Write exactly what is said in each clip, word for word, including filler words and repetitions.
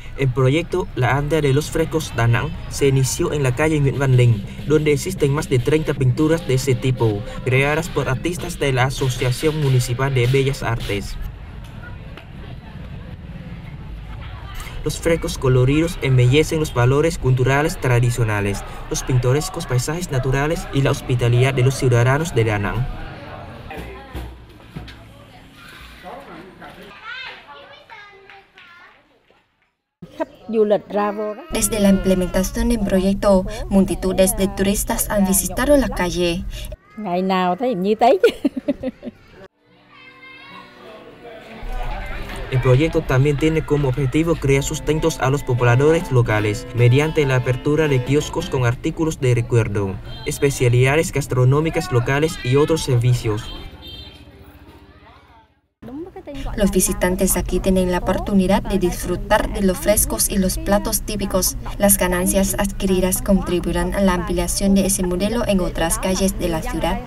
El proyecto La Aldea de los Frescos Da Nang se inició en la calle Nguyễn Văn Linh, donde existen más de treinta pinturas de ese tipo, creadas por artistas de la Asociación Municipal de Bellas Artes. Los frescos coloridos embellecen los valores culturales tradicionales, los pintorescos paisajes naturales y la hospitalidad de los ciudadanos de Da Nang. Desde la implementación del proyecto, multitudes de turistas han visitado la calle. El proyecto también tiene como objetivo crear sustentos a los pobladores locales mediante la apertura de kioscos con artículos de recuerdo, especialidades gastronómicas locales y otros servicios. Los visitantes aquí tienen la oportunidad de disfrutar de los frescos y los platos típicos. Las ganancias adquiridas contribuirán a la ampliación de ese modelo en otras calles de la ciudad.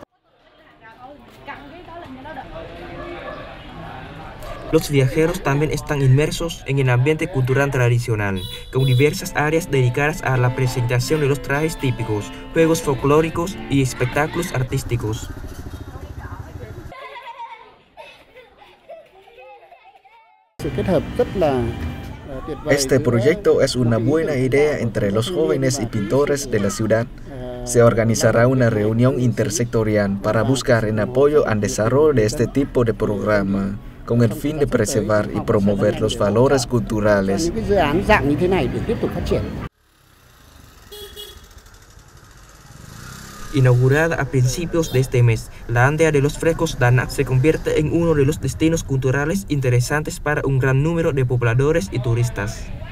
Los viajeros también están inmersos en el ambiente cultural tradicional, con diversas áreas dedicadas a la presentación de los trajes típicos, juegos folclóricos y espectáculos artísticos. Este proyecto es una buena idea entre los jóvenes y pintores de la ciudad. Se organizará una reunión intersectorial para buscar el apoyo al desarrollo de este tipo de programa, con el fin de preservar y promover los valores culturales. Inaugurada a principios de este mes, la Aldea de los Frescos Da Nang se convierte en uno de los destinos culturales interesantes para un gran número de pobladores y turistas.